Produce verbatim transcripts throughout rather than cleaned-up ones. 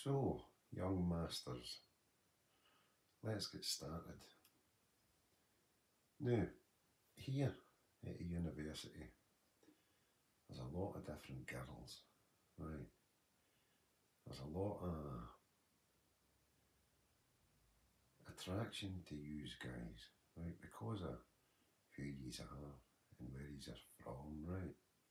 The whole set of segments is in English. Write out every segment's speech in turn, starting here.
So, young masters, let's get started. Now, here at a university, there's a lot of different girls, right? There's a lot of attraction to use guys, right? Because of who yous are and where yous are from, right?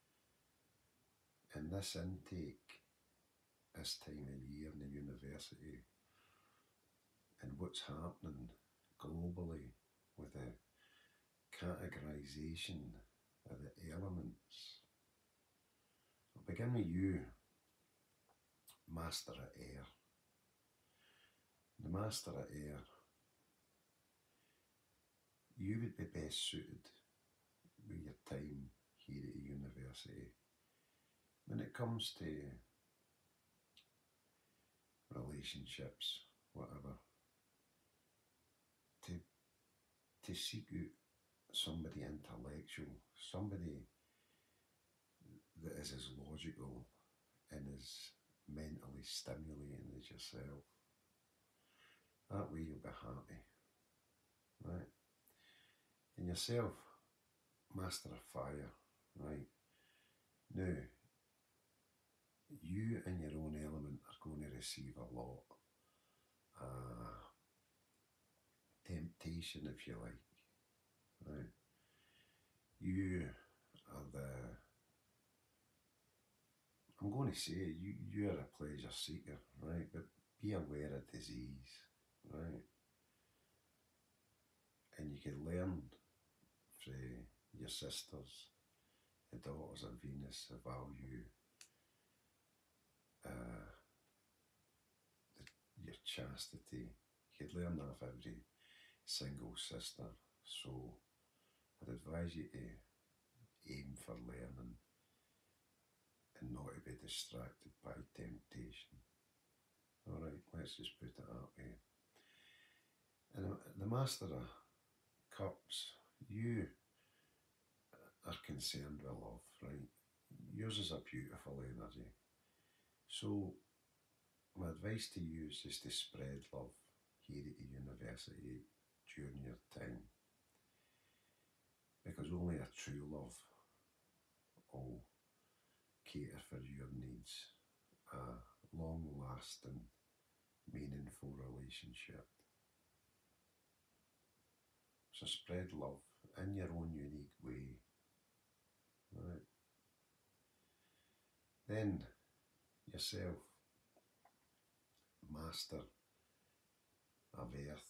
And this intake, this time of year in the university, and what's happening globally with the categorisation of the elements. I'll begin with you, Master of Air. The Master of Air, you would be best suited with your time here at the university when it comes to relationships, whatever, to, to seek out somebody intellectual, somebody that is as logical and as mentally stimulating as yourself. That way you'll be happy, right? And yourself, Master of Fire, right? Now, you in your own element are going to receive a lot uh, temptation, if you like, right? You are the, I'm going to say, you, you are a pleasure seeker, right? But be aware of disease, right? And you can learn from your sisters, the daughters of Venus, the value, uh, the, your chastity. You could learn that of every single sister. So I'd advise you to aim for learning and not to be distracted by temptation. Alright, let's just put it that way. And the Master of Cups, you are concerned with love, right? Yours is a beautiful energy. So my advice to you is just to spread love here at the university during your time. Because only a true love will cater for your needs. A long-lasting, meaningful relationship. So spread love in your own unique way. Right. Then yourself, Master of Earth.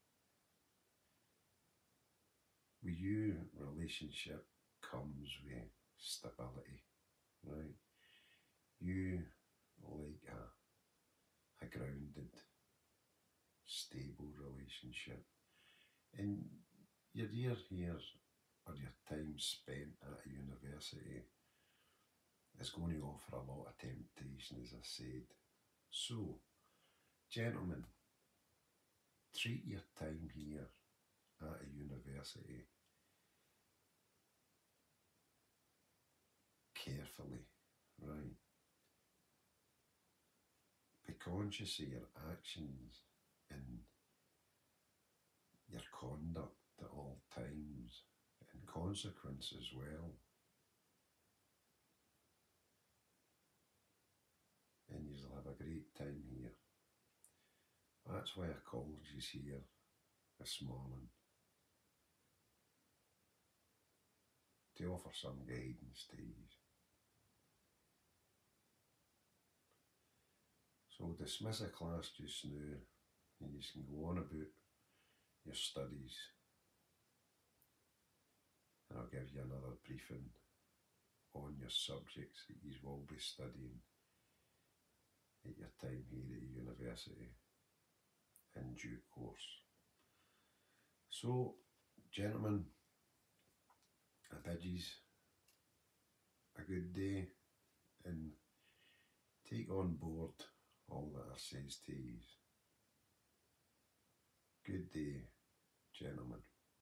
With you, relationship comes with stability, right? You like a, a grounded, stable relationship. And your year here, or your time spent at a university, is going to offer a lot of temptation, as I said. So, gentlemen, treat your time here at a university carefully, right? Be conscious of your actions and your conduct at all times, and consequence as well. And you'll have a great time here. That's why I called you here this morning, to offer some guidance to you. So we'll dismiss a class just now, and you can go on about your studies, and I'll give you another briefing on your subjects that you will be studying at your time here at the university in due course. So, gentlemen, I bid yous a good day and take on board all that I says to yous. Good day, gentlemen.